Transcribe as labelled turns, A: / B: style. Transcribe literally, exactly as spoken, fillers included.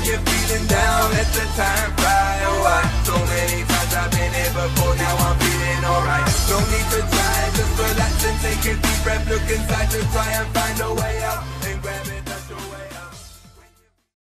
A: you're feeling down, let the time fly. Oh, I, so many times I've been here before, now I'm feeling alright. No need to try, just relax and take a deep breath. Look inside to try and find a way out and grab it.